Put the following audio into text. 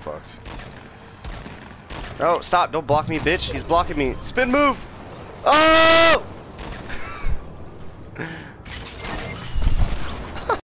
fucked. Oh, stop. Don't block me, bitch. He's blocking me. Spin move. Oh!